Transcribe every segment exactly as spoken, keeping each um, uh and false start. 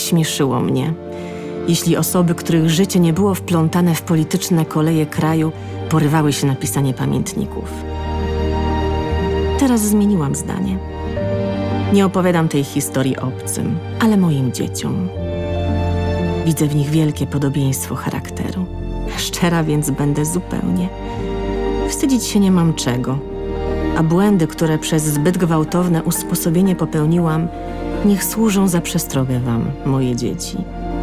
śmieszyło mnie, jeśli osoby, których życie nie było wplątane w polityczne koleje kraju, porywały się na pisanie pamiętników. Teraz zmieniłam zdanie. Nie opowiadam tej historii obcym, ale moim dzieciom. Widzę w nich wielkie podobieństwo charakteru. Szczera więc będę zupełnie. Wstydzić się nie mam czego, a błędy, które przez zbyt gwałtowne usposobienie popełniłam, niech służą za przestrogę wam, moje dzieci.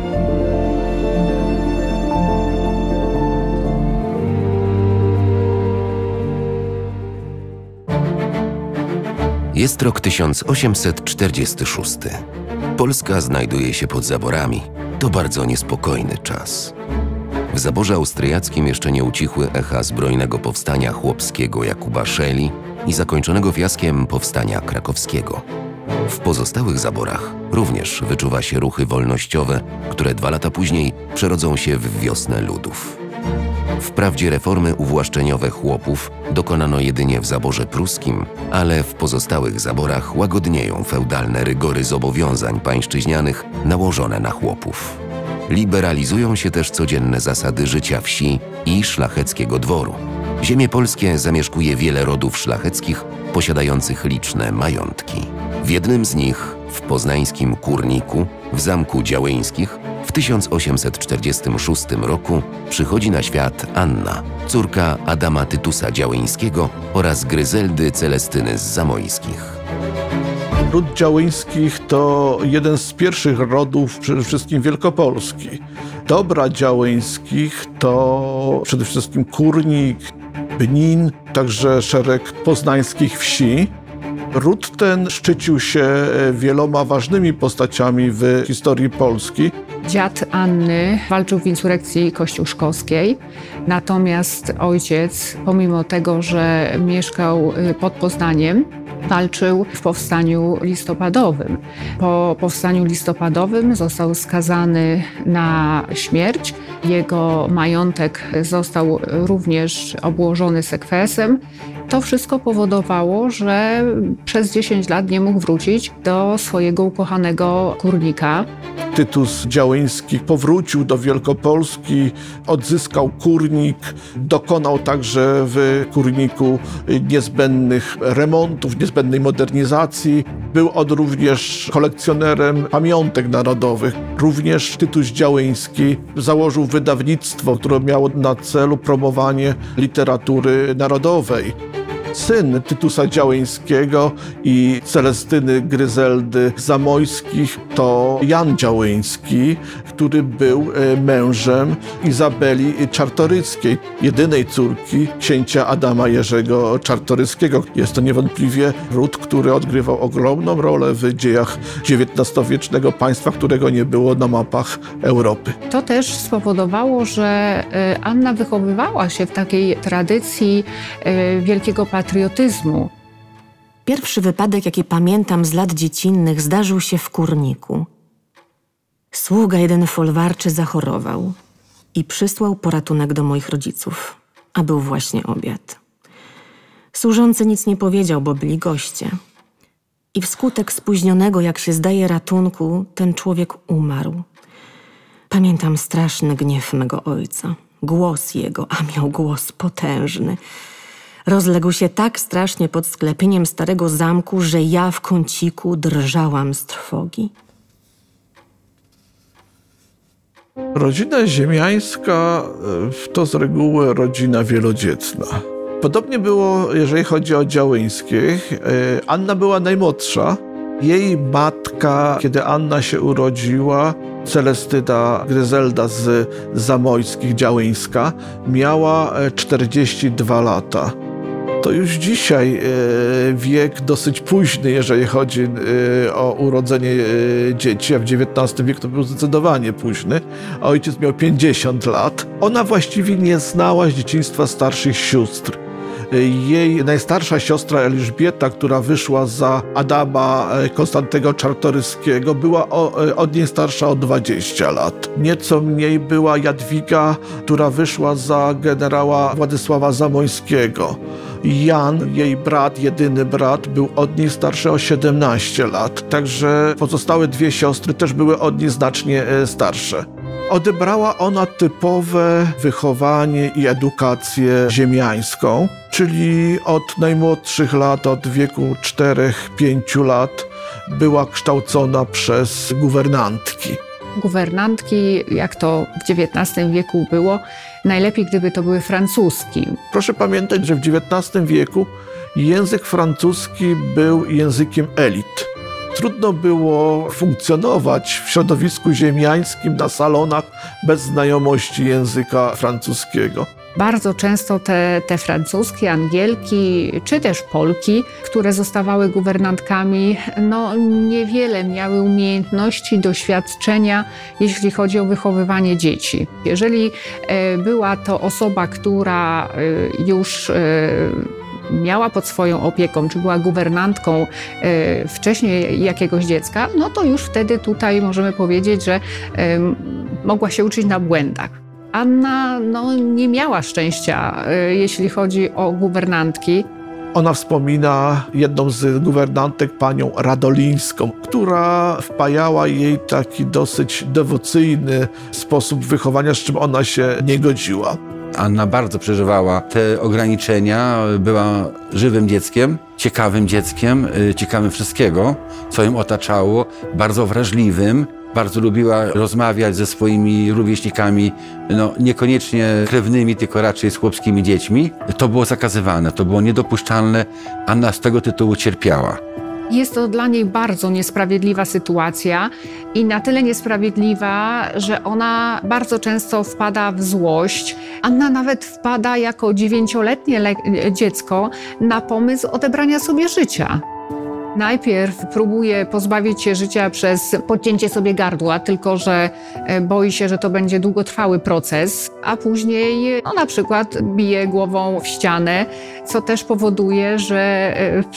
Jest rok tysiąc osiemset czterdziesty szósty. Polska znajduje się pod zaborami. To bardzo niespokojny czas. W zaborze austriackim jeszcze nie ucichły echa zbrojnego powstania chłopskiego Jakuba Szeli i zakończonego fiaskiem powstania krakowskiego. W pozostałych zaborach również wyczuwa się ruchy wolnościowe, które dwa lata później przerodzą się w wiosnę ludów. Wprawdzie reformy uwłaszczeniowe chłopów dokonano jedynie w zaborze pruskim, ale w pozostałych zaborach łagodnieją feudalne rygory zobowiązań pańszczyźnianych nałożone na chłopów. Liberalizują się też codzienne zasady życia wsi i szlacheckiego dworu. Ziemie polskie zamieszkuje wiele rodów szlacheckich posiadających liczne majątki. W jednym z nich, w poznańskim Kurniku, w zamku Działeńskich, w tysiąc osiemset czterdziestym szóstym roku przychodzi na świat Anna, córka Adama Tytusa Działeńskiego oraz Gryzeldy Celestyny z Zamojskich. Ród Działeńskich to jeden z pierwszych rodów przede wszystkim Wielkopolski. Dobra Działeńskich to przede wszystkim Kurnik, Bnin, także szereg poznańskich wsi. Ród ten szczycił się wieloma ważnymi postaciami w historii Polski. Dziad Anny walczył w insurekcji kościuszkowskiej, natomiast ojciec, pomimo tego, że mieszkał pod Poznaniem, walczył w powstaniu listopadowym. Po powstaniu listopadowym został skazany na śmierć. Jego majątek został również obłożony sekwesem. To wszystko powodowało, że przez dziesięć lat nie mógł wrócić do swojego ukochanego Kurnika. Tytus Działeński powrócił do Wielkopolski, odzyskał Kurnik, dokonał także w Kurniku niezbędnych remontów, niezbędnej modernizacji. Był on również kolekcjonerem pamiątek narodowych. Również Tytus Działeński założył wydawnictwo, które miało na celu promowanie literatury narodowej. Syn Tytusa Działeńskiego i Celestyny Gryzeldy Zamojskich to Jan Działeński, który był mężem Izabeli Czartoryskiej, jedynej córki księcia Adama Jerzego Czartoryskiego. Jest to niewątpliwie ród, który odgrywał ogromną rolę w dziejach dziewiętnastowiecznego państwa, którego nie było na mapach Europy. To też spowodowało, że Anna wychowywała się w takiej tradycji wielkiego patriotyzmu. Pierwszy wypadek, jaki pamiętam z lat dziecinnych, zdarzył się w Kurniku. Sługa jeden folwarczy zachorował i przysłał po ratunek do moich rodziców, a był właśnie obiad. Służący nic nie powiedział, bo byli goście. I wskutek spóźnionego, jak się zdaje, ratunku, ten człowiek umarł. Pamiętam straszny gniew mego ojca. Głos jego, a miał głos potężny, rozległ się tak strasznie pod sklepieniem starego zamku, że ja w kąciku drżałam z trwogi. Rodzina ziemiańska to z reguły rodzina wielodzietna. Podobnie było, jeżeli chodzi o Działeńskich. Anna była najmłodsza. Jej matka, kiedy Anna się urodziła, Celestyna Gryzelda z Zamojskich, Działeńska, miała czterdzieści dwa lata. To już dzisiaj wiek dosyć późny, jeżeli chodzi o urodzenie dzieci, a w dziewiętnastym wieku to był zdecydowanie późny. Ojciec miał pięćdziesiąt lat. Ona właściwie nie znała z dzieciństwa starszych sióstr. Jej najstarsza siostra Elżbieta, która wyszła za Adama Konstantego Czartoryskiego, była od niej starsza o dwadzieścia lat. Nieco mniej była Jadwiga, która wyszła za generała Władysława Zamoyskiego. Jan, jej brat, jedyny brat, był od niej starszy o siedemnaście lat, także pozostałe dwie siostry też były od niej znacznie starsze. Odebrała ona typowe wychowanie i edukację ziemiańską, czyli od najmłodszych lat, od wieku czterech pięciu lat, była kształcona przez guwernantki. Guwernantki, jak to w dziewiętnastym wieku było, najlepiej gdyby to były francuski. Proszę pamiętać, że w dziewiętnastym wieku język francuski był językiem elit. Trudno było funkcjonować w środowisku ziemiańskim na salonach bez znajomości języka francuskiego. Bardzo często te, te francuskie, Angielki czy też Polki, które zostawały guwernantkami, no niewiele miały umiejętności, doświadczenia, jeśli chodzi o wychowywanie dzieci. Jeżeli e, była to osoba, która e, już e, miała pod swoją opieką, czy była guwernantką e, wcześniej jakiegoś dziecka, no to już wtedy tutaj możemy powiedzieć, że e, mogła się uczyć na błędach. Anna no, nie miała szczęścia, e, jeśli chodzi o guwernantki. Ona wspomina jedną z guwernantek, panią Radolińską, która wpajała jej taki dosyć dewocyjny sposób wychowania, z czym ona się nie godziła. Anna bardzo przeżywała te ograniczenia, była żywym dzieckiem, ciekawym dzieckiem, ciekawym wszystkiego, co ją otaczało, bardzo wrażliwym. Bardzo lubiła rozmawiać ze swoimi rówieśnikami, no niekoniecznie krewnymi, tylko raczej z chłopskimi dziećmi. To było zakazywane, to było niedopuszczalne. Anna z tego tytułu cierpiała. Jest to dla niej bardzo niesprawiedliwa sytuacja i na tyle niesprawiedliwa, że ona bardzo często wpada w złość. Anna nawet wpada jako dziewięcioletnie dziecko na pomysł odebrania sobie życia. Najpierw próbuje pozbawić się życia przez podcięcie sobie gardła, tylko że boi się, że to będzie długotrwały proces, a później no, na przykład bije głową w ścianę, co też powoduje, że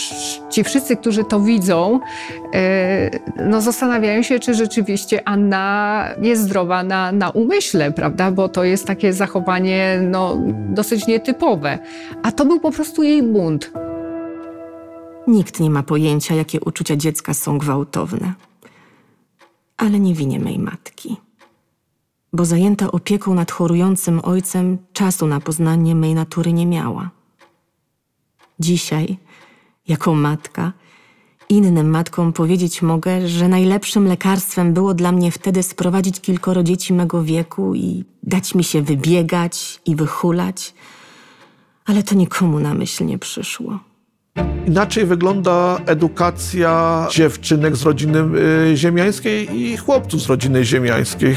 ci wszyscy, którzy to widzą, no, zastanawiają się, czy rzeczywiście Anna jest zdrowa na, na umyśle, prawda? Bo to jest takie zachowanie no, dosyć nietypowe. A to był po prostu jej bunt. Nikt nie ma pojęcia, jakie uczucia dziecka są gwałtowne. Ale nie winię mej matki. Bo zajęta opieką nad chorującym ojcem czasu na poznanie mej natury nie miała. Dzisiaj, jako matka, innym matkom powiedzieć mogę, że najlepszym lekarstwem było dla mnie wtedy sprowadzić kilkoro dzieci mego wieku i dać mi się wybiegać i wychulać. Ale to nikomu na myśl nie przyszło. Inaczej wygląda edukacja dziewczynek z rodziny ziemiańskiej i chłopców z rodziny ziemiańskiej.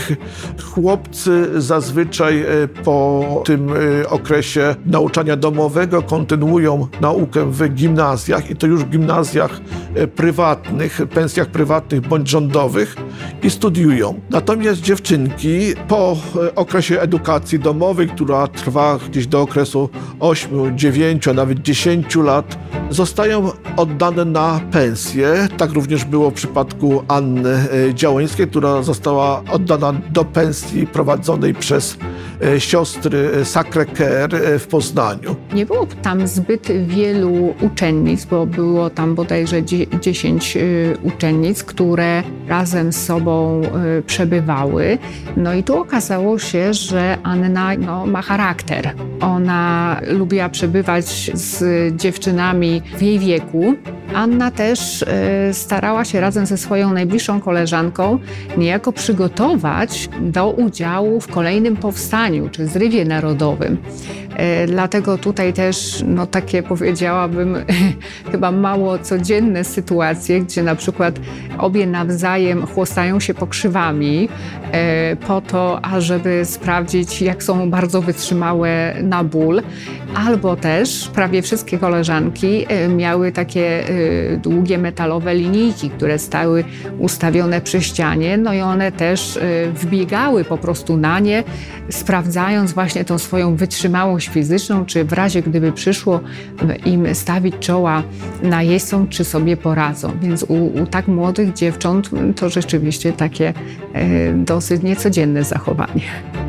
Chłopcy zazwyczaj po tym okresie nauczania domowego kontynuują naukę w gimnazjach i to już w gimnazjach prywatnych, pensjach prywatnych bądź rządowych i studiują. Natomiast dziewczynki po okresie edukacji domowej, która trwa gdzieś do okresu ośmiu, dziewięciu, a nawet dziesięciu lat, zostają oddane na pensję. Tak również było w przypadku Anny Działeńskiej, która została oddana do pensji prowadzonej przez siostry Sacré-Cœur w Poznaniu. Nie było tam zbyt wielu uczennic, bo było tam bodajże dziesięć uczennic, które razem z sobą przebywały. No i tu okazało się, że Anna no, ma charakter. Ona lubiła przebywać z dziewczynami w jej wieku. Anna też y, starała się razem ze swoją najbliższą koleżanką niejako przygotować do udziału w kolejnym powstaniu, czy zrywie narodowym. Y, dlatego tutaj też, no takie powiedziałabym, chyba mało codzienne sytuacje, gdzie na przykład obie nawzajem chłostają się pokrzywami y, po to, ażeby sprawdzić, jak są bardzo wytrzymałe na ból. Albo też prawie wszystkie koleżanki y, miały takie y, długie metalowe linijki, które stały ustawione przy ścianie, no i one też y, wbiegały po prostu na nie, sprawdzając właśnie tą swoją wytrzymałość fizyczną, czy w razie gdyby przyszło im stawić czoła najeźdźcom, czy sobie poradzą. Więc u, u tak młodych dziewcząt to rzeczywiście takie y, dosyć niecodzienne zachowanie.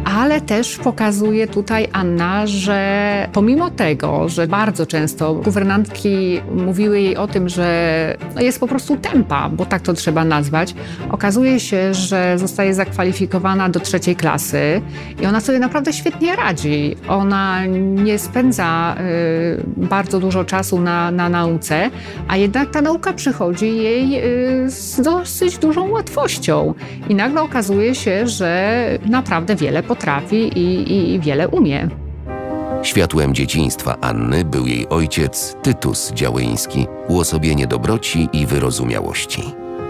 ale też pokazuje tutaj Anna, że pomimo tego, że bardzo często guwernantki mówiły jej o tym, że jest po prostu tępa, bo tak to trzeba nazwać, okazuje się, że zostaje zakwalifikowana do trzeciej klasy i ona sobie naprawdę świetnie radzi. Ona nie spędza y, bardzo dużo czasu na, na nauce, a jednak ta nauka przychodzi jej y, z dosyć dużą łatwością. I nagle okazuje się, że naprawdę wiele potrafi i, i wiele umie. Światłem dzieciństwa Anny był jej ojciec Tytus Działyński, uosobienie dobroci i wyrozumiałości.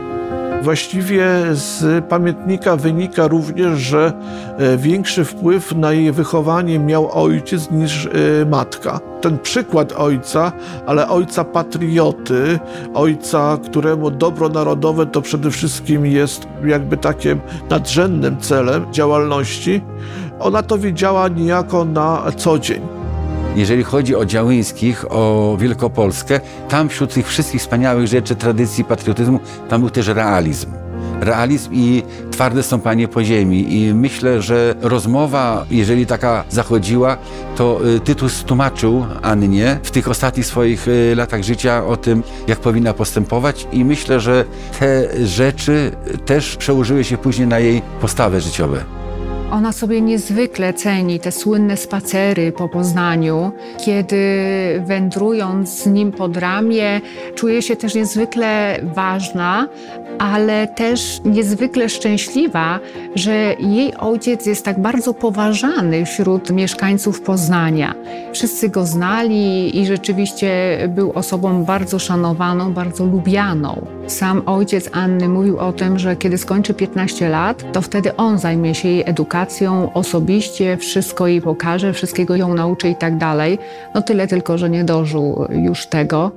Właściwie z pamiętnika wynika również, że większy wpływ na jej wychowanie miał ojciec niż matka. Ten przykład ojca, ale ojca patrioty, ojca, któremu dobro narodowe to przede wszystkim jest jakby takim nadrzędnym celem działalności, ona to widziała niejako na co dzień. Jeżeli chodzi o Działyńskich, o Wielkopolskę, tam wśród tych wszystkich wspaniałych rzeczy, tradycji, patriotyzmu, tam był też realizm. Realizm i twarde stąpanie po ziemi. I myślę, że rozmowa, jeżeli taka zachodziła, to Tytus tłumaczył Annie w tych ostatnich swoich latach życia o tym, jak powinna postępować i myślę, że te rzeczy też przełożyły się później na jej postawy życiowe. Ona sobie niezwykle ceni te słynne spacery po Poznaniu, kiedy wędrując z nim pod ramię, czuje się też niezwykle ważna, ale też niezwykle szczęśliwa, że jej ojciec jest tak bardzo poważany wśród mieszkańców Poznania. Wszyscy go znali i rzeczywiście był osobą bardzo szanowaną, bardzo lubianą. Sam ojciec Anny mówił o tym, że kiedy skończy piętnaście lat, to wtedy on zajmie się jej edukacją osobiście, wszystko jej pokaże, wszystkiego ją nauczy i tak dalej. No tyle tylko, że nie dożył już tego.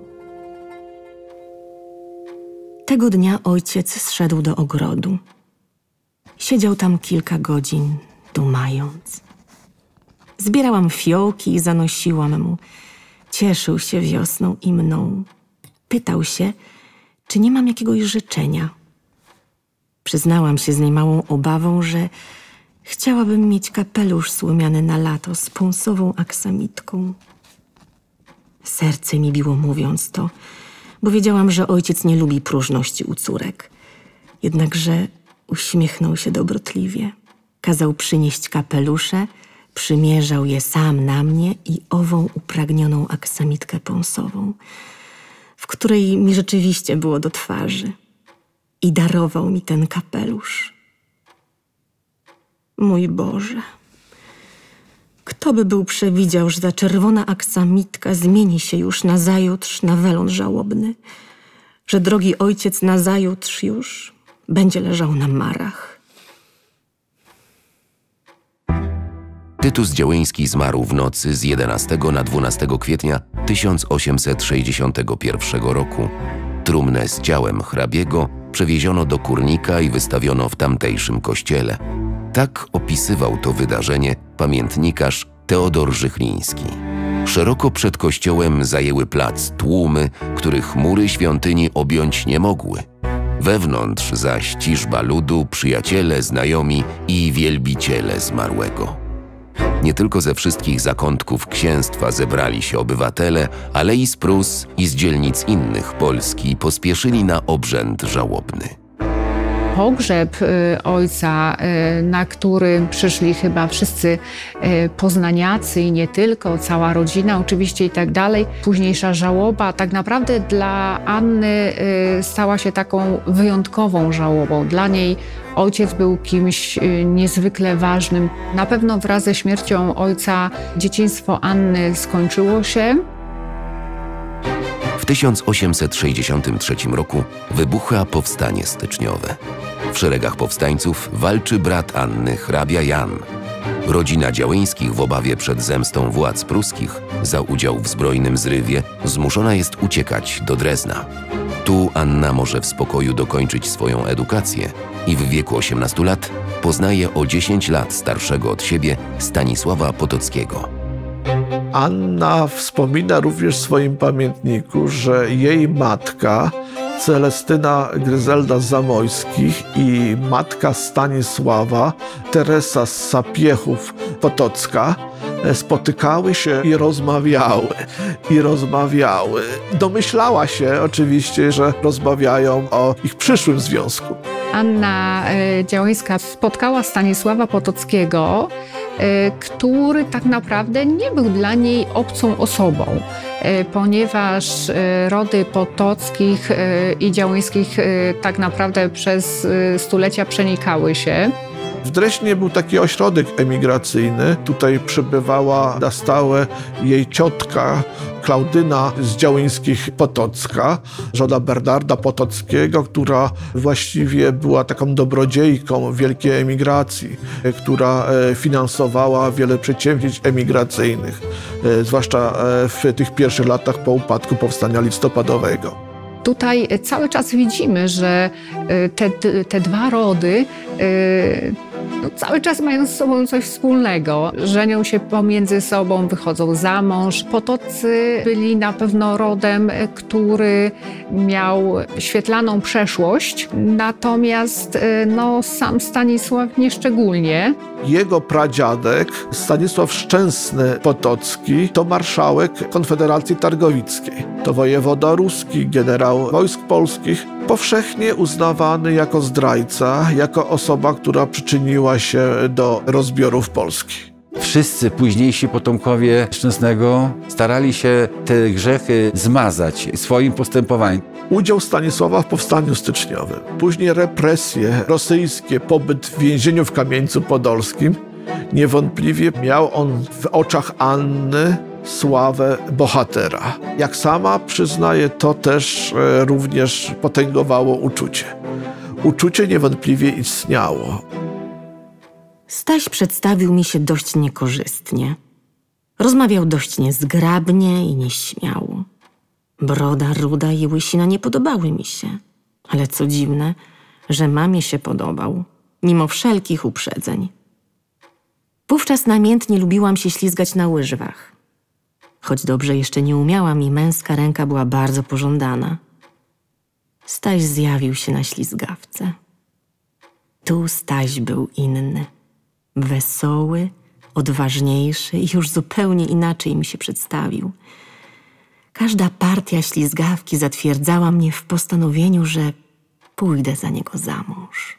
Tego dnia ojciec zszedł do ogrodu. Siedział tam kilka godzin, dumając. Zbierałam fiołki i zanosiłam mu. Cieszył się wiosną i mną. Pytał się, czy nie mam jakiegoś życzenia. Przyznałam się z niemałą obawą, że chciałabym mieć kapelusz słomiany na lato z pąsową aksamitką. Serce mi biło mówiąc to, bo wiedziałam, że ojciec nie lubi próżności u córek. Jednakże uśmiechnął się dobrotliwie. Kazał przynieść kapelusze, przymierzał je sam na mnie i ową upragnioną aksamitkę pąsową, w której mi rzeczywiście było do twarzy. I darował mi ten kapelusz. Mój Boże, kto by był przewidział, że ta czerwona aksamitka zmieni się już nazajutrz na welon żałobny, że drogi ojciec nazajutrz już będzie leżał na marach. Tytus Działyński zmarł w nocy z jedenastego na dwunastego kwietnia tysiąc osiemset sześćdziesiątego pierwszego roku. Trumnę z ciałem hrabiego przewieziono do Kurnika i wystawiono w tamtejszym kościele. Tak opisywał to wydarzenie pamiętnikarz Teodor Żychliński. Szeroko przed kościołem zajęły plac tłumy, których mury świątyni objąć nie mogły. Wewnątrz zaś ciżba ludu, przyjaciele, znajomi i wielbiciele zmarłego. Nie tylko ze wszystkich zakątków księstwa zebrali się obywatele, ale i z Prus i z dzielnic innych Polski pospieszyli na obrzęd żałobny. Pogrzeb y, ojca, y, na który przyszli chyba wszyscy y, poznaniacy i nie tylko, cała rodzina oczywiście i tak dalej. Późniejsza żałoba tak naprawdę dla Anny y, stała się taką wyjątkową żałobą. Dla niej ojciec był kimś y, niezwykle ważnym. Na pewno wraz ze śmiercią ojca dzieciństwo Anny skończyło się. W tysiąc osiemset sześćdziesiątym trzecim roku wybucha powstanie styczniowe. W szeregach powstańców walczy brat Anny, hrabia Jan. Rodzina Działyńskich w obawie przed zemstą władz pruskich za udział w zbrojnym zrywie zmuszona jest uciekać do Drezna. Tu Anna może w spokoju dokończyć swoją edukację i w wieku osiemnastu lat poznaje o dziesięć lat starszego od siebie Stanisława Potockiego. Anna wspomina również w swoim pamiętniku, że jej matka Celestyna Gryzelda z Zamojskich i matka Stanisława, Teresa z Sapiechów Potocka, spotykały się i rozmawiały, i rozmawiały. Domyślała się oczywiście, że rozmawiają o ich przyszłym związku. Anna Działyńska spotkała Stanisława Potockiego, który tak naprawdę nie był dla niej obcą osobą, ponieważ rody Potockich i Działyńskich tak naprawdę przez stulecia przenikały się. W Dreźnie był taki ośrodek emigracyjny. Tutaj przebywała na stałe jej ciotka Klaudyna z Działyńskich Potocka, żona Bernarda Potockiego, która właściwie była taką dobrodziejką wielkiej emigracji, która finansowała wiele przedsięwzięć emigracyjnych, zwłaszcza w tych pierwszych latach po upadku powstania listopadowego. Tutaj cały czas widzimy, że te, te dwa rody no, cały czas mają z sobą coś wspólnego. Żenią się pomiędzy sobą, wychodzą za mąż. Potoccy byli na pewno rodem, który miał świetlaną przeszłość, natomiast no, sam Stanisław nieszczególnie. Jego pradziadek, Stanisław Szczęsny Potocki, to marszałek Konfederacji Targowickiej. To wojewoda ruski, generał wojsk polskich, powszechnie uznawany jako zdrajca, jako osoba, która przyczyniła się do rozbiorów Polski. Wszyscy późniejsi potomkowie Szczęsnego starali się te grzechy zmazać swoim postępowaniem. Udział Stanisława w powstaniu styczniowym, później represje rosyjskie, pobyt w więzieniu w Kamieńcu Podolskim. Niewątpliwie miał on w oczach Anny sławę bohatera. Jak sama przyznaje, to też e, również potęgowało uczucie. Uczucie niewątpliwie istniało. Staś przedstawił mi się dość niekorzystnie. Rozmawiał dość niezgrabnie i nieśmiało. Broda ruda i łysina nie podobały mi się. Ale co dziwne, że mamie się podobał, mimo wszelkich uprzedzeń. Wówczas namiętnie lubiłam się ślizgać na łyżwach. Choć dobrze jeszcze nie umiałam i męska ręka była bardzo pożądana. Staś zjawił się na ślizgawce. Tu Staś był inny. Wesoły, odważniejszy i już zupełnie inaczej mi się przedstawił. Każda partia ślizgawki zatwierdzała mnie w postanowieniu, że pójdę za niego za mąż.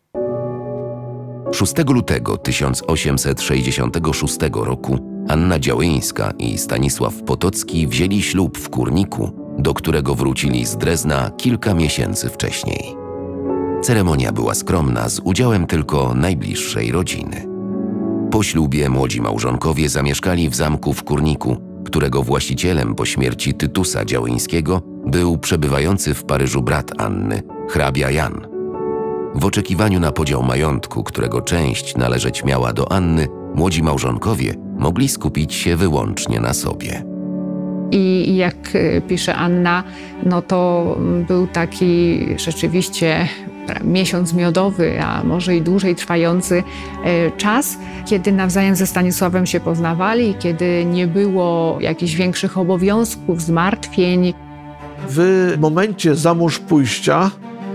szóstego lutego tysiąc osiemset sześćdziesiątego szóstego roku Anna Działyńska i Stanisław Potocki wzięli ślub w Kurniku, do którego wrócili z Drezna kilka miesięcy wcześniej. Ceremonia była skromna, z udziałem tylko najbliższej rodziny. Po ślubie młodzi małżonkowie zamieszkali w zamku w Kurniku, którego właścicielem po śmierci Tytusa Działyńskiego był przebywający w Paryżu brat Anny, hrabia Jan. W oczekiwaniu na podział majątku, którego część należeć miała do Anny, młodzi małżonkowie mogli skupić się wyłącznie na sobie. I jak pisze Anna, no to był taki rzeczywiście miesiąc miodowy, a może i dłużej trwający czas, kiedy nawzajem ze Stanisławem się poznawali, kiedy nie było jakichś większych obowiązków, zmartwień. W momencie za mąż pójścia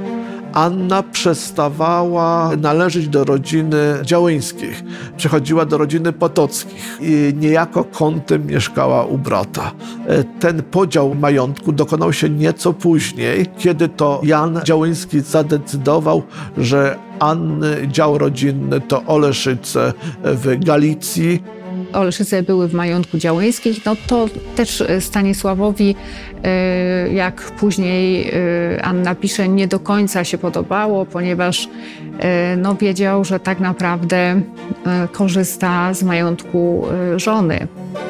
Anna przestawała należeć do rodziny Działyńskich. Przechodziła do rodziny Potockich i niejako kątem mieszkała u brata. Ten podział majątku dokonał się nieco później, kiedy to Jan Działyński zadecydował, że Anny dział rodzinny to Oleszyce w Galicji. Oleszyce były w majątku Działyńskich, no to też Stanisławowi, jak później Anna pisze, nie do końca się podobało, ponieważ no, wiedział, że tak naprawdę korzysta z majątku żony.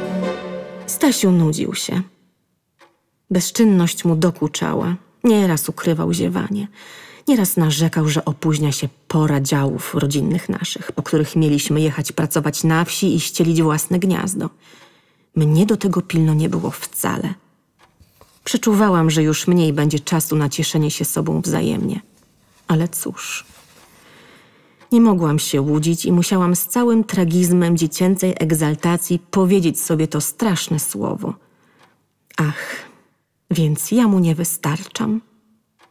Stasiu nudził się. Bezczynność mu dokuczała. Nieraz ukrywał ziewanie. Nieraz narzekał, że opóźnia się pora działów rodzinnych naszych, po których mieliśmy jechać pracować na wsi i ścielić własne gniazdo. Mnie do tego pilno nie było wcale. Przeczuwałam, że już mniej będzie czasu na cieszenie się sobą wzajemnie. Ale cóż, nie mogłam się łudzić i musiałam z całym tragizmem dziecięcej egzaltacji powiedzieć sobie to straszne słowo. Ach, więc ja mu nie wystarczam.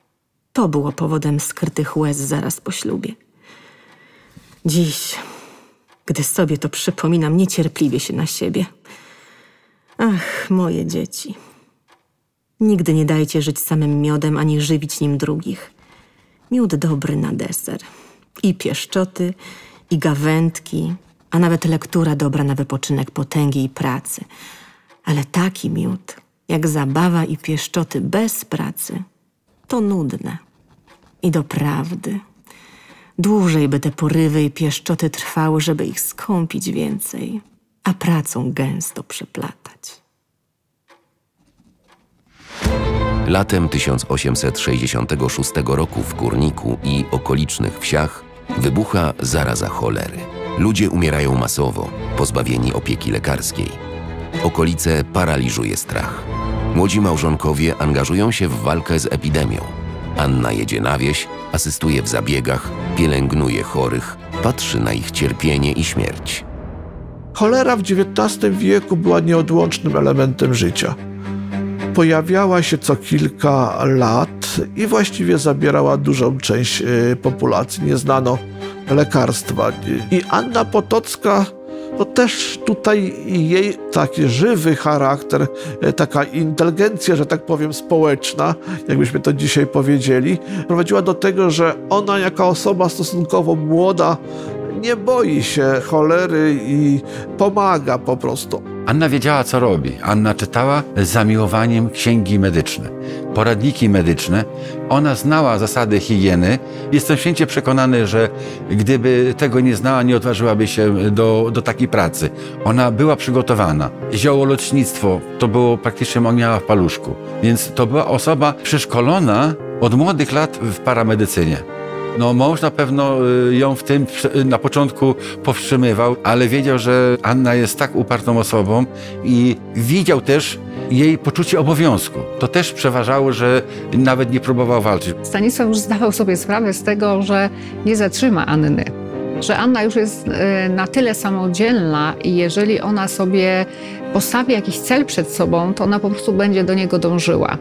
To było powodem skrytych łez zaraz po ślubie. Dziś, gdy sobie to przypominam, niecierpliwie się na siebie. Ach, moje dzieci. Nigdy nie dajcie żyć samym miodem, ani żywić nim drugich. Miód dobry na deser. I pieszczoty, i gawędki, a nawet lektura dobra na wypoczynek potęgi i pracy. Ale taki miód, jak zabawa i pieszczoty bez pracy, to nudne. I doprawdy. Dłużej by te porywy i pieszczoty trwały, żeby ich skąpić więcej, a pracą gęsto przeplatać. Latem tysiąc osiemset sześćdziesiątego szóstego roku w Górniku i okolicznych wsiach wybucha zaraza cholery. Ludzie umierają masowo, pozbawieni opieki lekarskiej. Okolice paraliżuje strach. Młodzi małżonkowie angażują się w walkę z epidemią. Anna jedzie na wieś, asystuje w zabiegach, pielęgnuje chorych, patrzy na ich cierpienie i śmierć. Cholera w dziewiętnastym wieku była nieodłącznym elementem życia. Pojawiała się co kilka lat i właściwie zabierała dużą część populacji. Nie znano lekarstwa. I Anna Potocka, to też tutaj jej taki żywy charakter, taka inteligencja, że tak powiem, społeczna, jakbyśmy to dzisiaj powiedzieli, prowadziła do tego, że ona jako osoba stosunkowo młoda nie boi się cholery i pomaga po prostu. Anna wiedziała, co robi. Anna czytała z zamiłowaniem księgi medyczne, poradniki medyczne. Ona znała zasady higieny. Jestem święcie przekonany, że gdyby tego nie znała, nie odważyłaby się do, do takiej pracy. Ona była przygotowana. Ziołolecznictwo to było praktycznie, miała w paluszku. Więc to była osoba przeszkolona od młodych lat w paramedycynie. No, mąż na pewno ją w tym na początku powstrzymywał, ale wiedział, że Anna jest tak upartą osobą i widział też jej poczucie obowiązku. To też przeważało, że nawet nie próbował walczyć. Stanisław już zdawał sobie sprawę z tego, że nie zatrzyma Anny. Że Anna już jest na tyle samodzielna i jeżeli ona sobie postawi jakiś cel przed sobą, to ona po prostu będzie do niego dążyła.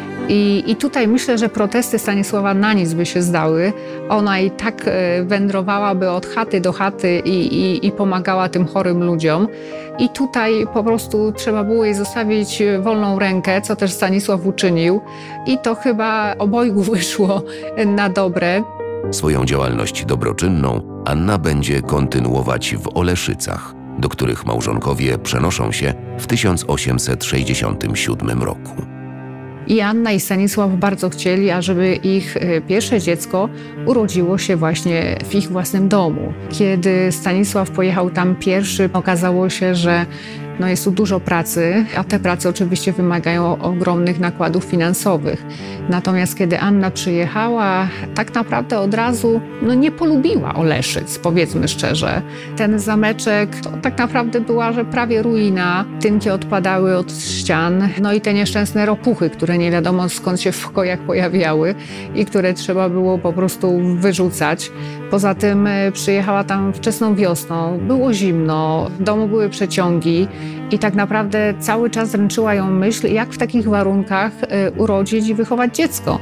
I, I tutaj myślę, że protesty Stanisława na nic by się zdały. Ona i tak wędrowałaby od chaty do chaty i, i, i pomagała tym chorym ludziom. I tutaj po prostu trzeba było jej zostawić wolną rękę, co też Stanisław uczynił. I to chyba obojgu wyszło na dobre. Swoją działalność dobroczynną Anna będzie kontynuować w Oleszycach, do których małżonkowie przenoszą się w tysiąc osiemset sześćdziesiątym siódmym roku. I Anna i Stanisław bardzo chcieli, ażeby ich pierwsze dziecko urodziło się właśnie w ich własnym domu. Kiedy Stanisław pojechał tam pierwszy, okazało się, że no jest tu dużo pracy, a te prace oczywiście wymagają ogromnych nakładów finansowych. Natomiast kiedy Anna przyjechała, tak naprawdę od razu no nie polubiła Oleszyc, powiedzmy szczerze. Ten zameczek to tak naprawdę była, że prawie ruina. Tynki odpadały od ścian, no i te nieszczęsne ropuchy, które nie wiadomo skąd się w pokojach pojawiały i które trzeba było po prostu wyrzucać. Poza tym przyjechała tam wczesną wiosną, było zimno, w domu były przeciągi i tak naprawdę cały czas dręczyła ją myśl, jak w takich warunkach urodzić i wychować dziecko.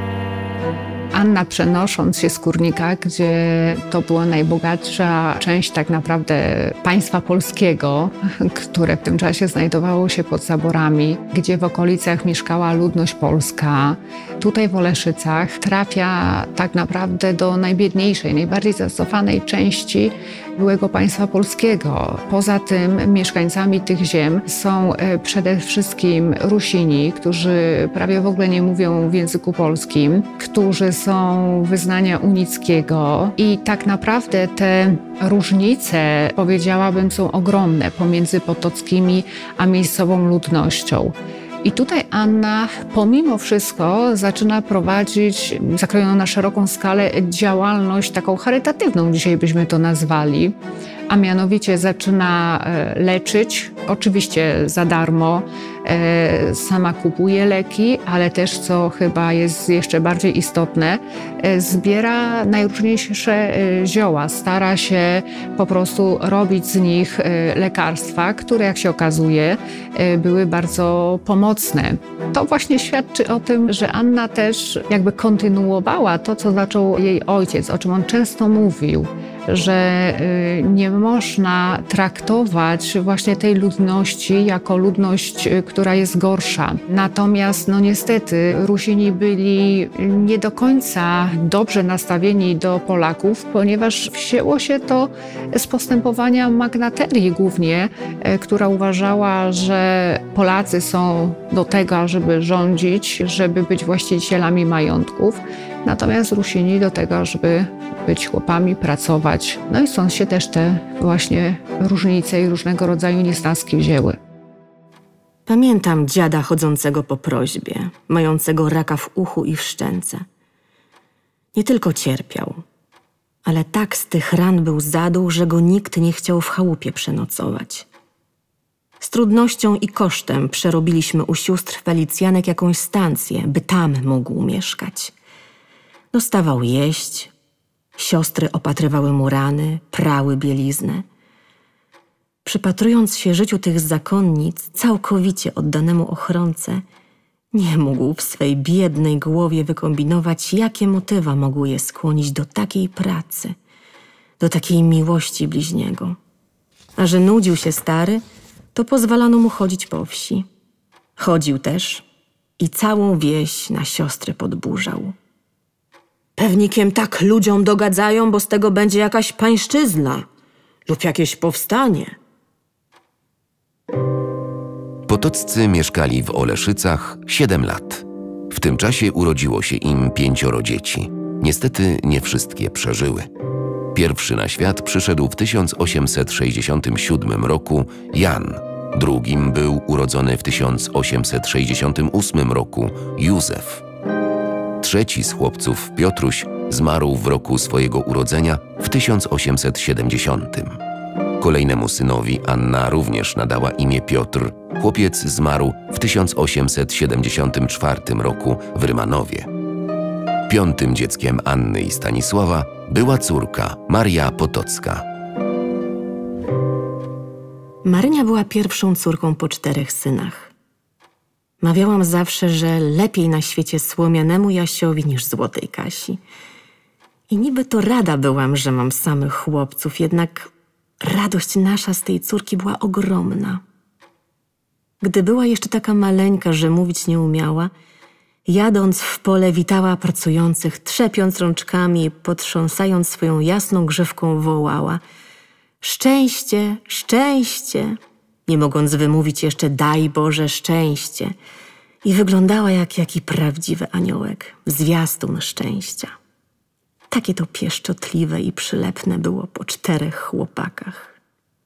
Anna, przenosząc się z Górnika, gdzie to była najbogatsza część tak naprawdę państwa polskiego, które w tym czasie znajdowało się pod zaborami, gdzie w okolicach mieszkała ludność polska, tutaj w Oleszycach trafia tak naprawdę do najbiedniejszej, najbardziej zacofanej części byłego państwa polskiego. Poza tym mieszkańcami tych ziem są przede wszystkim Rusini, którzy prawie w ogóle nie mówią w języku polskim, którzy są wyznania unickiego i tak naprawdę te różnice, powiedziałabym, są ogromne pomiędzy potockimi a miejscową ludnością. I tutaj Anna pomimo wszystko zaczyna prowadzić zakrojoną na szeroką skalę działalność taką charytatywną, dzisiaj byśmy to nazwali. a mianowicie zaczyna leczyć, oczywiście za darmo. Sama kupuje leki, ale też, co chyba jest jeszcze bardziej istotne, zbiera najróżniejsze zioła. Stara się po prostu robić z nich lekarstwa, które, jak się okazuje, były bardzo pomocne. To właśnie świadczy o tym, że Anna też jakby kontynuowała to, co zaczął jej ojciec, o czym on często mówił, że nie można traktować właśnie tej ludności jako ludność, która jest gorsza. Natomiast no niestety Rusini byli nie do końca dobrze nastawieni do Polaków, ponieważ wzięło się to z postępowania magnaterii głównie, która uważała, że Polacy są do tego, żeby rządzić, żeby być właścicielami majątków, natomiast Rusini do tego, żeby być chłopami, pracować. No i stąd się też te właśnie różnice i różnego rodzaju niesnaski wzięły. Pamiętam dziada chodzącego po prośbie, mającego raka w uchu i w szczęce. Nie tylko cierpiał, ale tak z tych ran był zadół, że go nikt nie chciał w chałupie przenocować. Z trudnością i kosztem przerobiliśmy u sióstr Felicjanek jakąś stancję, by tam mógł mieszkać. Dostawał jeść, siostry opatrywały mu rany, prały bieliznę. Przypatrując się życiu tych zakonnic, całkowicie oddanemu ochronce, nie mógł w swej biednej głowie wykombinować, jakie motywa mogły je skłonić do takiej pracy, do takiej miłości bliźniego. A że nudził się stary, to pozwalano mu chodzić po wsi. Chodził też i całą wieś na siostry podburzał. Pewnikiem tak ludziom dogadzają, bo z tego będzie jakaś pańszczyzna lub jakieś powstanie. Potoccy mieszkali w Oleszycach siedem lat. W tym czasie urodziło się im pięcioro dzieci. Niestety nie wszystkie przeżyły. Pierwszy na świat przyszedł w tysiąc osiemset sześćdziesiątym siódmym roku Jan. Drugim był urodzony w tysiąc osiemset sześćdziesiątym ósmym roku Józef. Trzeci z chłopców, Piotruś, zmarł w roku swojego urodzenia w tysiąc osiemset siedemdziesiątym. Kolejnemu synowi Anna również nadała imię Piotr. Chłopiec zmarł w tysiąc osiemset siedemdziesiątym czwartym roku w Rymanowie. Piątym dzieckiem Anny i Stanisława była córka Maria Potocka. Marynia była pierwszą córką po czterech synach. Mawiałam zawsze, że lepiej na świecie słomianemu Jasiowi niż złotej Kasi. I niby to rada byłam, że mam samych chłopców, jednak radość nasza z tej córki była ogromna. Gdy była jeszcze taka maleńka, że mówić nie umiała, jadąc w pole witała pracujących, trzepiąc rączkami i potrząsając swoją jasną grzywką wołała: szczęście, szczęście! Nie mogąc wymówić jeszcze daj Boże szczęście. I wyglądała jak jaki prawdziwy aniołek, zwiastun szczęścia. Takie to pieszczotliwe i przylepne było po czterech chłopakach.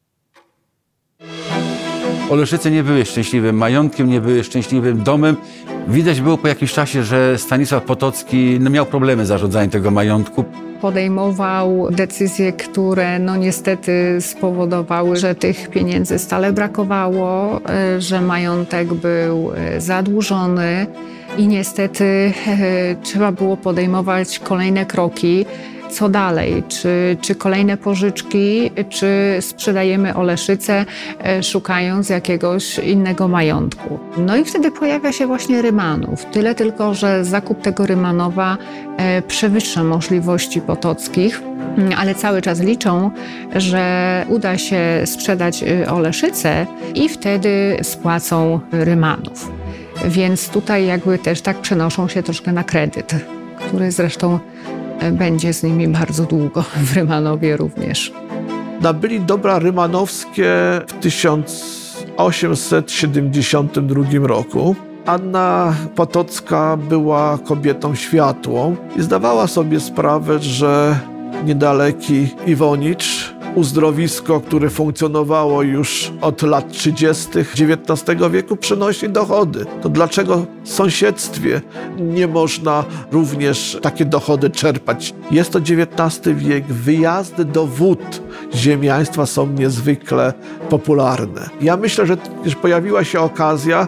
Oleszyce nie były szczęśliwym majątkiem, nie były szczęśliwym domem. Widać było po jakimś czasie, że Stanisław Potocki no, miał problemy z zarządzaniem tego majątku. Podejmował decyzje, które no niestety spowodowały, że tych pieniędzy stale brakowało, że majątek był zadłużony i niestety trzeba było podejmować kolejne kroki. Co dalej? Czy, czy kolejne pożyczki, czy sprzedajemy Oleszyce, szukając jakiegoś innego majątku? No i wtedy pojawia się właśnie Rymanów. Tyle tylko, że zakup tego Rymanowa przewyższa możliwości potockich, ale cały czas liczą, że uda się sprzedać Oleszyce i wtedy spłacą Rymanów. Więc tutaj jakby też tak przenoszą się troszkę na kredyt, który zresztą będzie z nimi bardzo długo, w Rymanowie również. Nabyli dobra rymanowskie w tysiąc osiemset siedemdziesiątym drugim roku. Anna Potocka była kobietą światłą i zdawała sobie sprawę, że niedaleki Iwonicz, uzdrowisko, które funkcjonowało już od lat trzydziestych dziewiętnastego wieku, przynosi dochody. To dlaczego w sąsiedztwie nie można również takie dochody czerpać? Jest to dziewiętnasty wiek, wyjazdy do wód ziemiaństwa są niezwykle popularne. Ja myślę, że już pojawiła się okazja,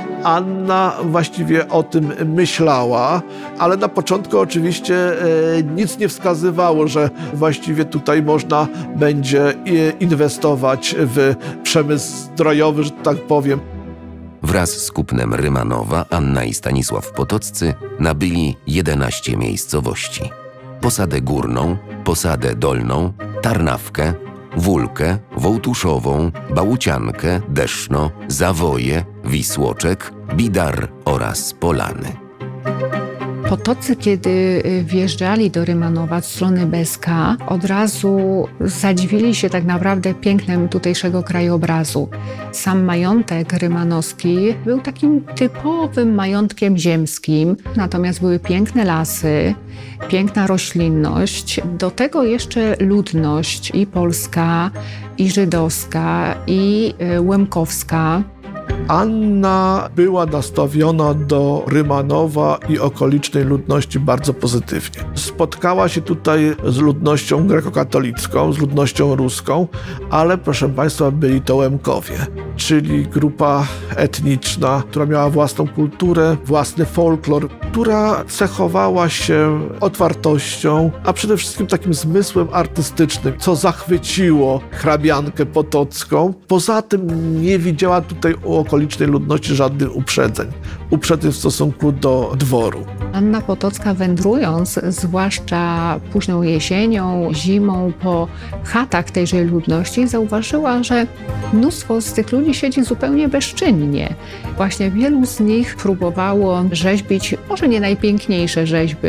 Anna właściwie o tym myślała, ale na początku oczywiście e, nic nie wskazywało, że właściwie tutaj można będzie inwestować w przemysł zdrojowy, że tak powiem. Wraz z kupnem Rymanowa Anna i Stanisław Potoccy nabyli jedenaście miejscowości. Posadę Górną, Posadę Dolną, Tarnawkę, Wólkę, Wołtuszową, Bałuciankę, Deszno, Zawoje, Wisłoczek, Bidar oraz Polany. Potoccy, kiedy wjeżdżali do Rymanowa od strony Beska, od razu zadziwili się tak naprawdę pięknem tutejszego krajobrazu. Sam majątek rymanowski był takim typowym majątkiem ziemskim, natomiast były piękne lasy, piękna roślinność, do tego jeszcze ludność i polska, i żydowska, i łemkowska. Anna była nastawiona do Rymanowa i okolicznej ludności bardzo pozytywnie. Spotkała się tutaj z ludnością grekokatolicką, z ludnością ruską, ale proszę Państwa, byli to Łemkowie, czyli grupa etniczna, która miała własną kulturę, własny folklor, która cechowała się otwartością, a przede wszystkim takim zmysłem artystycznym, co zachwyciło hrabiankę potocką. Poza tym nie widziała tutaj u okolicznej ludności żadnych uprzedzeń, uprzedzeń w stosunku do dworu. Anna Potocka, wędrując, zwłaszcza późną jesienią, zimą, po chatach tejże ludności, zauważyła, że mnóstwo z tych ludzi siedzi zupełnie bezczynnie. Właśnie wielu z nich próbowało rzeźbić, może nie najpiękniejsze rzeźby,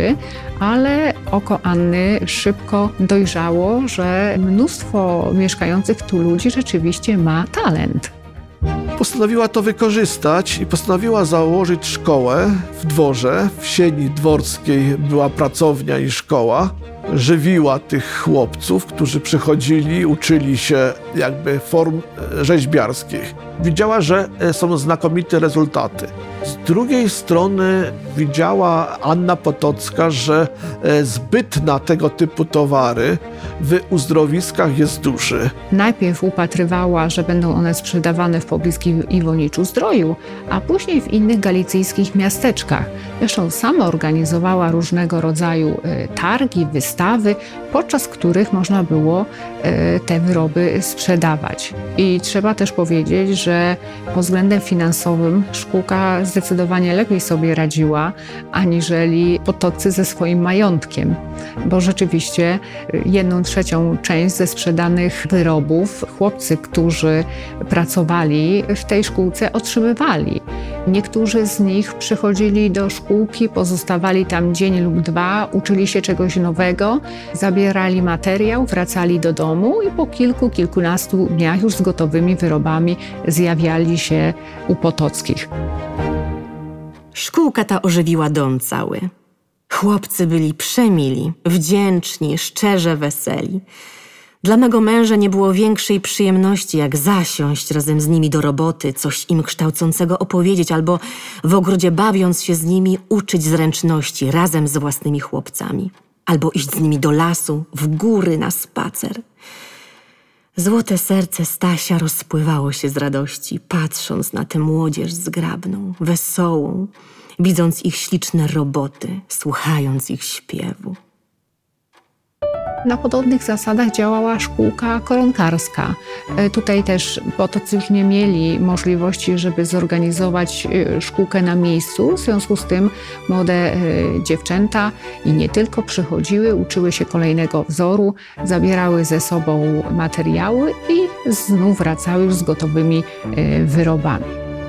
ale oko Anny szybko dojrzało, że mnóstwo mieszkających tu ludzi rzeczywiście ma talent. Postanowiła to wykorzystać i postanowiła założyć szkołę w dworze. W sieni dworskiej była pracownia i szkoła. Żywiła tych chłopców, którzy przychodzili, uczyli się jakby form rzeźbiarskich. Widziała, że są znakomite rezultaty. Z drugiej strony widziała Anna Potocka, że zbyt na tego typu towary w uzdrowiskach jest duży. Najpierw upatrywała, że będą one sprzedawane w pobliskim Iwoniczu-Zdroju, a później w innych galicyjskich miasteczkach. Zresztą sama organizowała różnego rodzaju targi, wystawy, podczas których można było te wyroby sprzedawać. I trzeba też powiedzieć, że pod względem finansowym szkółka zdecydowanie lepiej sobie radziła, aniżeli Potoccy ze swoim majątkiem, bo rzeczywiście jedną trzecią część ze sprzedanych wyrobów chłopcy, którzy pracowali w tej szkółce, otrzymywali. Niektórzy z nich przychodzili do szkółki, pozostawali tam dzień lub dwa, uczyli się czegoś nowego, zabierali materiał, wracali do domu i po kilku, kilkunastu dniach już z gotowymi wyrobami zjawiali się u Potockich. Szkółka ta ożywiła dom cały. Chłopcy byli przemili, wdzięczni, szczerze weseli. Dla mego męża nie było większej przyjemności, jak zasiąść razem z nimi do roboty, coś im kształcącego opowiedzieć, albo w ogrodzie bawiąc się z nimi uczyć zręczności razem z własnymi chłopcami, albo iść z nimi do lasu, w góry na spacer. Złote serce Stasia rozpływało się z radości, patrząc na tę młodzież zgrabną, wesołą, widząc ich śliczne roboty, słuchając ich śpiewu. Na podobnych zasadach działała szkółka koronkarska. Tutaj też Potoccy już nie mieli możliwości, żeby zorganizować szkółkę na miejscu. W związku z tym młode dziewczęta i nie tylko przychodziły, uczyły się kolejnego wzoru, zabierały ze sobą materiały i znów wracały już z gotowymi wyrobami.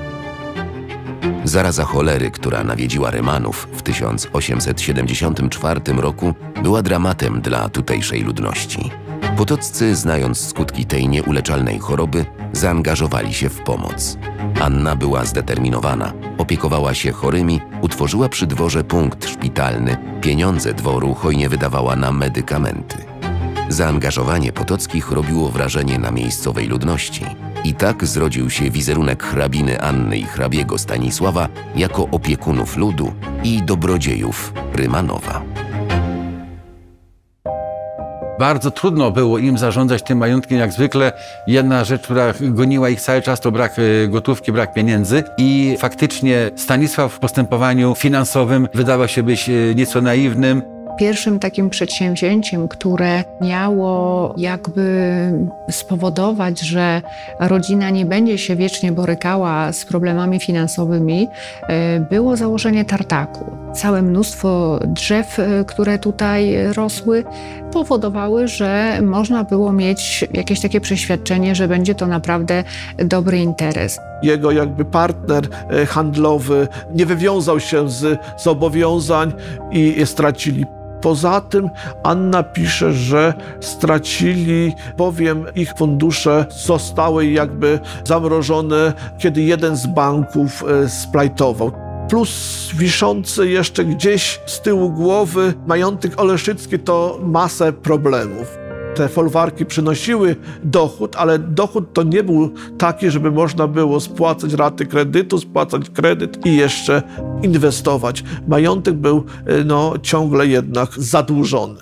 Zaraza cholery, która nawiedziła Rymanów w tysiąc osiemset siedemdziesiątym czwartym roku, była dramatem dla tutejszej ludności. Potoccy, znając skutki tej nieuleczalnej choroby, zaangażowali się w pomoc. Anna była zdeterminowana, opiekowała się chorymi, utworzyła przy dworze punkt szpitalny, pieniądze dworu hojnie wydawała na medykamenty. Zaangażowanie Potockich robiło wrażenie na miejscowej ludności. I tak zrodził się wizerunek hrabiny Anny i hrabiego Stanisława jako opiekunów ludu i dobrodziejów Rymanowa. Bardzo trudno było im zarządzać tym majątkiem, jak zwykle. Jedna rzecz, która goniła ich cały czas, to brak gotówki, brak pieniędzy i faktycznie Stanisław w postępowaniu finansowym wydawał się być nieco naiwnym. Pierwszym takim przedsięwzięciem, które miało jakby spowodować, że rodzina nie będzie się wiecznie borykała z problemami finansowymi, było założenie tartaku. Całe mnóstwo drzew, które tutaj rosły, powodowały, że można było mieć jakieś takie przeświadczenie, że będzie to naprawdę dobry interes. Jego jakby partner handlowy nie wywiązał się z zobowiązań i stracili. Poza tym Anna pisze, że stracili, bowiem ich fundusze zostały jakby zamrożone, kiedy jeden z banków splajtował. Plus wiszący jeszcze gdzieś z tyłu głowy majątek Oleszycki to masę problemów. Te folwarki przynosiły dochód, ale dochód to nie był taki, żeby można było spłacać raty kredytu, spłacać kredyt i jeszcze inwestować. Majątek był no, ciągle jednak zadłużony.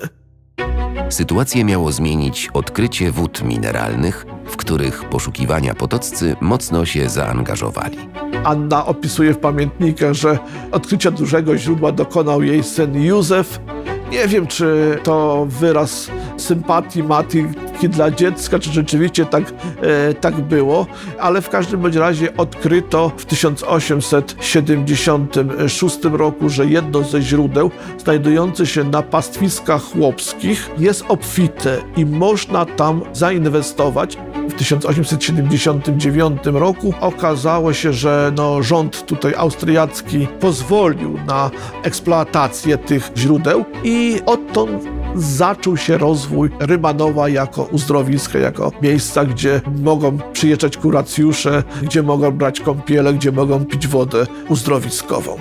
Sytuację miało zmienić odkrycie wód mineralnych, w których poszukiwania potoccy mocno się zaangażowali. Anna opisuje w pamiętnikach, że odkrycia dużego źródła dokonał jej syn Józef. Nie wiem, czy to wyraz sympatii matki dla dziecka, czy rzeczywiście tak, e, tak było, ale w każdym bądź razie odkryto w tysiąc osiemset siedemdziesiątym szóstym roku, że jedno ze źródeł znajdujące się na pastwiskach chłopskich jest obfite i można tam zainwestować. W tysiąc osiemset siedemdziesiątym dziewiątym roku okazało się, że no, rząd tutaj austriacki pozwolił na eksploatację tych źródeł i odtąd zaczął się rozwój Rymanowa jako uzdrowiska, jako miejsca, gdzie mogą przyjeżdżać kuracjusze, gdzie mogą brać kąpiele, gdzie mogą pić wodę uzdrowiskową.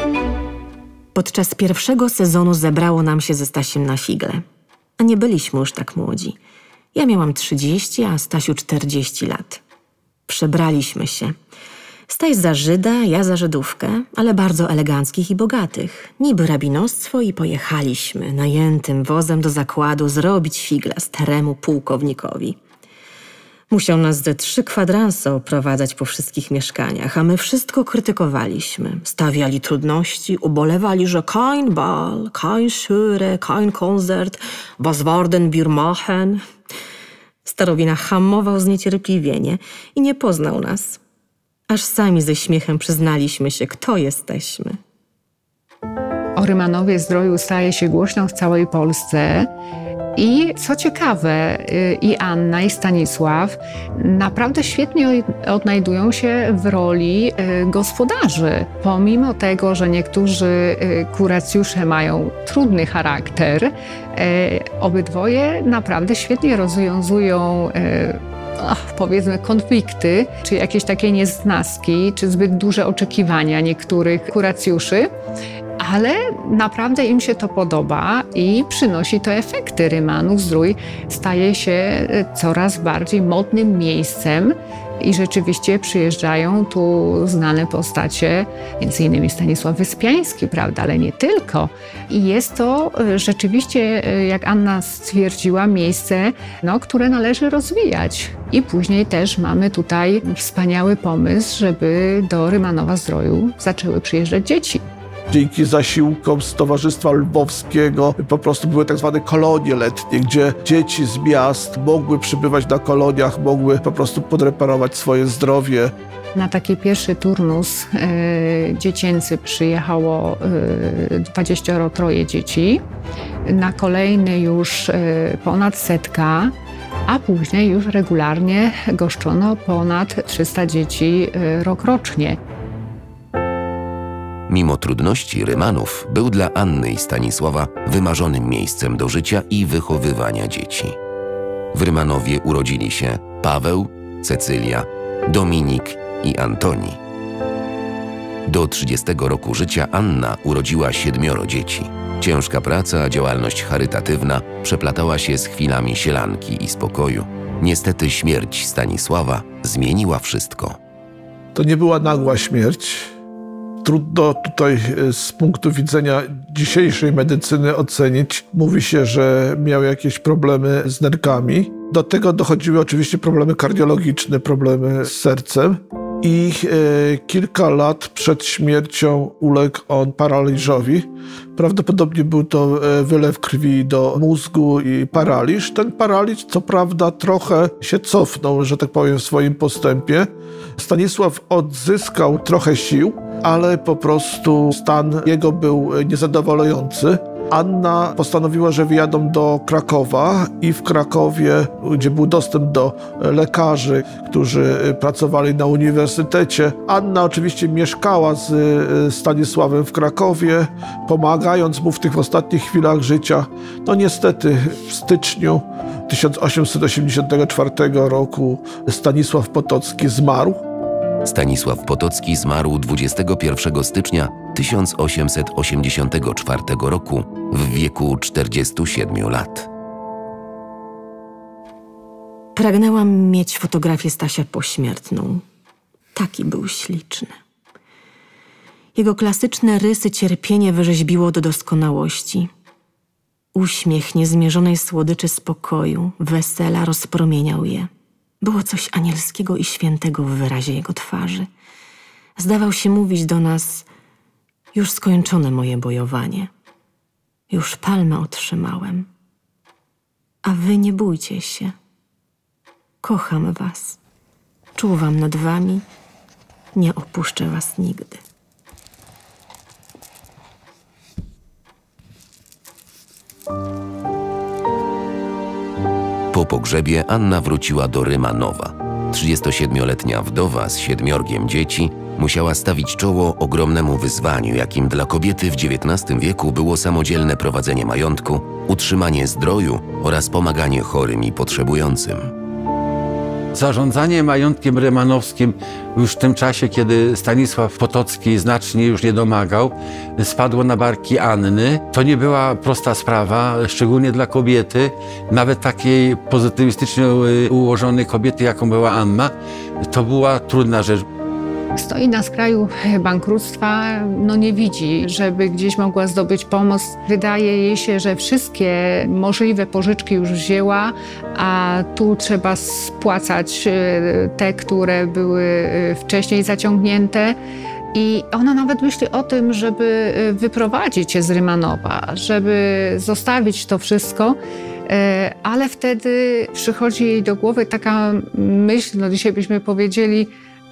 Podczas pierwszego sezonu zebrało nam się ze Stasiem na figle. A nie byliśmy już tak młodzi. Ja miałam trzydzieści, a Stasiu czterdzieści lat. Przebraliśmy się. Staś za Żyda, ja za Żydówkę, ale bardzo eleganckich i bogatych. Niby rabinostwo i pojechaliśmy najętym wozem do zakładu zrobić figla staremu pułkownikowi. Musiał nas ze trzy kwadranse oprowadzać po wszystkich mieszkaniach, a my wszystko krytykowaliśmy. Stawiali trudności, ubolewali, że kein Ball, kein Schüre, kein Konzert, was worden wir machen. Starowina hamował zniecierpliwienie i nie poznał nas. Aż sami ze śmiechem przyznaliśmy się, kto jesteśmy. O Rymanowie Zdroju staje się głośno w całej Polsce. I co ciekawe, i Anna, i Stanisław naprawdę świetnie odnajdują się w roli gospodarzy. Pomimo tego, że niektórzy kuracjusze mają trudny charakter, obydwoje naprawdę świetnie rozwiązują Ach, powiedzmy konflikty, czy jakieś takie niesnaski, czy zbyt duże oczekiwania niektórych kuracjuszy, ale naprawdę im się to podoba i przynosi to efekty. Rymanów Zdrój staje się coraz bardziej modnym miejscem i rzeczywiście przyjeżdżają tu znane postacie, między innymi Stanisław Wyspiański, prawda, ale nie tylko. I jest to rzeczywiście, jak Anna stwierdziła, miejsce, no, które należy rozwijać. I później też mamy tutaj wspaniały pomysł, żeby do Rymanowa Zdroju zaczęły przyjeżdżać dzieci. Dzięki zasiłkom z Towarzystwa Lwowskiego po prostu były tak zwane kolonie letnie, gdzie dzieci z miast mogły przybywać na koloniach, mogły po prostu podreperować swoje zdrowie. Na taki pierwszy turnus y, dziecięcy przyjechało y, dwadzieścia trzy dzieci, na kolejny już y, ponad setka, a później już regularnie goszczono ponad trzysta dzieci y, rokrocznie. Mimo trudności Rymanów był dla Anny i Stanisława wymarzonym miejscem do życia i wychowywania dzieci. W Rymanowie urodzili się Paweł, Cecylia, Dominik i Antoni. Do trzydziestego roku życia Anna urodziła siedmioro dzieci. Ciężka praca, działalność charytatywna przeplatała się z chwilami sielanki i spokoju. Niestety śmierć Stanisława zmieniła wszystko. To nie była nagła śmierć. trudno tutaj z punktu widzenia dzisiejszej medycyny ocenić. Mówi się, że miał jakieś problemy z nerkami. Do tego dochodziły oczywiście problemy kardiologiczne, problemy z sercem. I e, kilka lat przed śmiercią uległ on paraliżowi. Prawdopodobnie był to e, wylew krwi do mózgu i paraliż. Ten paraliż, co prawda, trochę się cofnął, że tak powiem, w swoim postępie. Stanisław odzyskał trochę sił, ale po prostu stan jego był niezadowalający. Anna postanowiła, że wyjadą do Krakowa i w Krakowie, gdzie był dostęp do lekarzy, którzy pracowali na uniwersytecie, Anna oczywiście mieszkała z Stanisławem w Krakowie, pomagając mu w tych ostatnich chwilach życia. No niestety w styczniu tysiąc osiemset osiemdziesiątego czwartego roku Stanisław Potocki zmarł. Stanisław Potocki zmarł dwudziestego pierwszego stycznia tysiąc osiemset osiemdziesiątego czwartego roku w wieku czterdziestu siedmiu lat. Pragnęłam mieć fotografię Stasia pośmiertną. Taki był śliczny. Jego klasyczne rysy cierpienie wyrzeźbiło do doskonałości. Uśmiech niezmierzonej słodyczy spokoju, wesela rozpromieniał je. Było coś anielskiego i świętego w wyrazie jego twarzy. Zdawał się mówić do nas: już skończone moje bojowanie. Już palmę otrzymałem. A wy nie bójcie się. Kocham was. Czuwam nad wami. Nie opuszczę was nigdy. Po pogrzebie Anna wróciła do Rymanowa. trzydziestosiedmioletnia wdowa z siedmiorgiem dzieci musiała stawić czoło ogromnemu wyzwaniu, jakim dla kobiety w dziewiętnastym wieku było samodzielne prowadzenie majątku, utrzymanie zdroju oraz pomaganie chorym i potrzebującym. Zarządzanie majątkiem rymanowskim już w tym czasie, kiedy Stanisław Potocki znacznie już nie domagał, spadło na barki Anny. To nie była prosta sprawa, szczególnie dla kobiety, nawet takiej pozytywistycznie ułożonej kobiety, jaką była Anna. To była trudna rzecz. Stoi na skraju bankructwa, no nie widzi, żeby gdzieś mogła zdobyć pomoc. Wydaje jej się, że wszystkie możliwe pożyczki już wzięła, a tu trzeba spłacać te, które były wcześniej zaciągnięte. I ona nawet myśli o tym, żeby wyprowadzić się z Rymanowa, żeby zostawić to wszystko. Ale wtedy przychodzi jej do głowy taka myśl, no dzisiaj byśmy powiedzieli,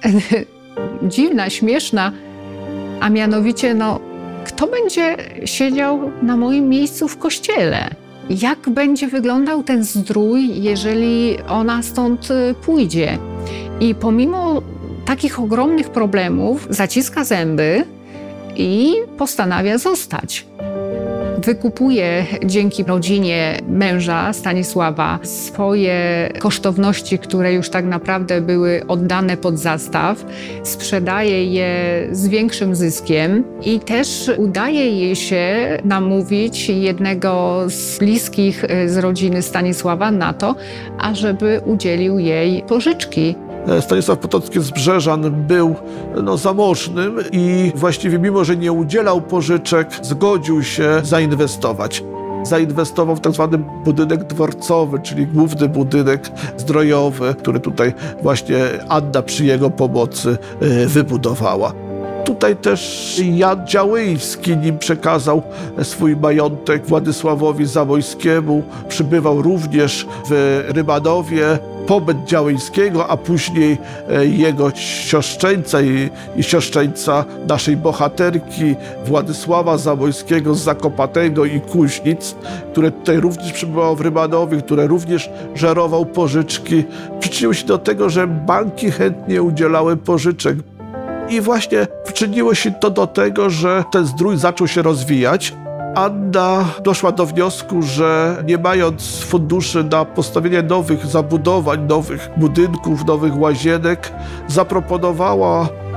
dziwna, śmieszna, a mianowicie, no, kto będzie siedział na moim miejscu w kościele? Jak będzie wyglądał ten zdrój, jeżeli ona stąd pójdzie? I pomimo takich ogromnych problemów zaciska zęby i postanawia zostać. Wykupuje dzięki rodzinie męża Stanisława swoje kosztowności, które już tak naprawdę były oddane pod zastaw. Sprzedaje je z większym zyskiem i też udaje jej się namówić jednego z bliskich z rodziny Stanisława na to, ażeby udzielił jej pożyczki. Stanisław Potocki z Brzeżan był no, zamożnym i właściwie mimo, że nie udzielał pożyczek, zgodził się zainwestować. Zainwestował w tak zwany budynek dworcowy, czyli główny budynek zdrojowy, który tutaj właśnie Anna przy jego pomocy wybudowała. Tutaj też Jan Działyński, nim przekazał swój majątek Władysławowi Zamoyskiemu, przybywał również w Rymanowie. Pobyt Działyńskiego, a później jego siostrzeńca i, i siostrzeńca naszej bohaterki Władysława Zamoyskiego z Zakopatego i Kuźnic, które tutaj również przybywało w Rymanowie, które również żerował pożyczki, przyczyniło się do tego, że banki chętnie udzielały pożyczek. I właśnie przyczyniło się to do tego, że ten zdrój zaczął się rozwijać. Anna doszła do wniosku, że nie mając funduszy na postawienie nowych zabudowań, nowych budynków, nowych łazienek, zaproponowała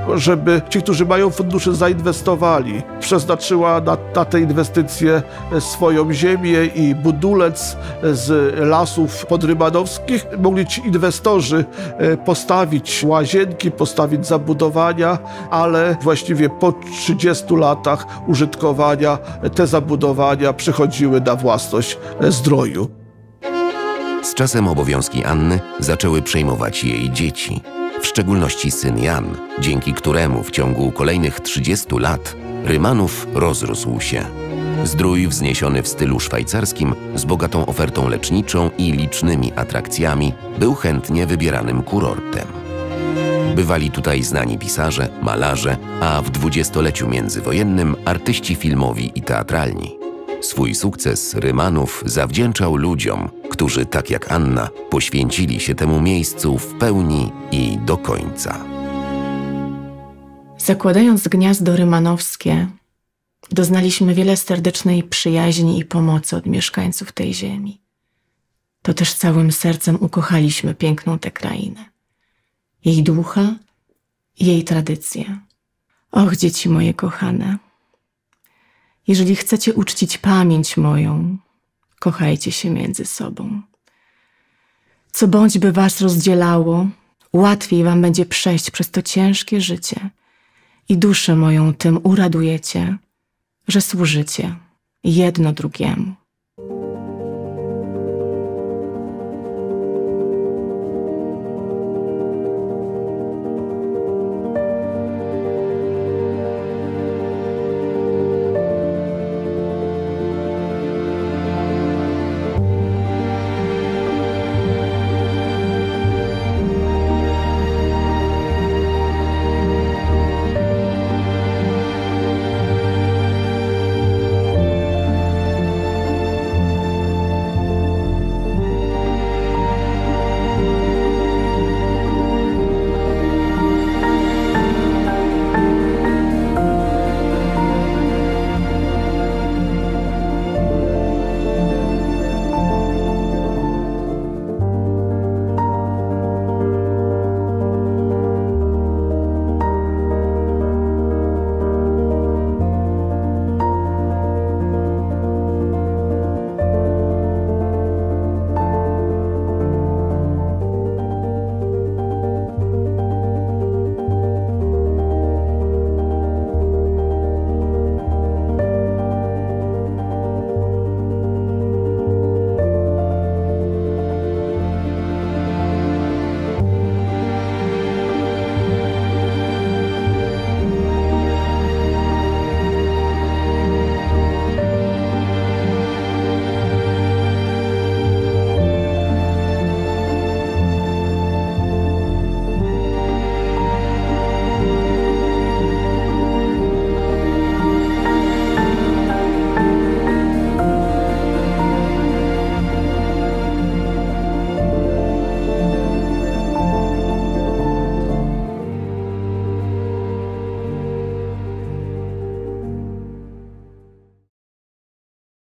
żeby ci, którzy mają fundusze, zainwestowali. Przeznaczyła na, na te inwestycje swoją ziemię i budulec z lasów podrymanowskich. Mogli ci inwestorzy postawić łazienki, postawić zabudowania, ale właściwie po trzydziestu latach użytkowania te zabudowania przechodziły na własność Zdroju. Z czasem obowiązki Anny zaczęły przejmować jej dzieci, w szczególności syn Jan, dzięki któremu w ciągu kolejnych trzydziestu lat Rymanów rozrósł się. Zdrój wzniesiony w stylu szwajcarskim, z bogatą ofertą leczniczą i licznymi atrakcjami, był chętnie wybieranym kurortem. Bywali tutaj znani pisarze, malarze, a w dwudziestoleciu międzywojennym artyści filmowi i teatralni. Swój sukces Rymanów zawdzięczał ludziom, którzy, tak jak Anna, poświęcili się temu miejscu w pełni i do końca. Zakładając gniazdo rymanowskie, doznaliśmy wiele serdecznej przyjaźni i pomocy od mieszkańców tej ziemi. To też całym sercem ukochaliśmy piękną tę krainę, jej ducha i jej tradycje. Och, dzieci moje kochane, jeżeli chcecie uczcić pamięć moją, kochajcie się między sobą. Co bądźby was rozdzielało, łatwiej wam będzie przejść przez to ciężkie życie i duszę moją tym uradujecie, że służycie jedno drugiemu.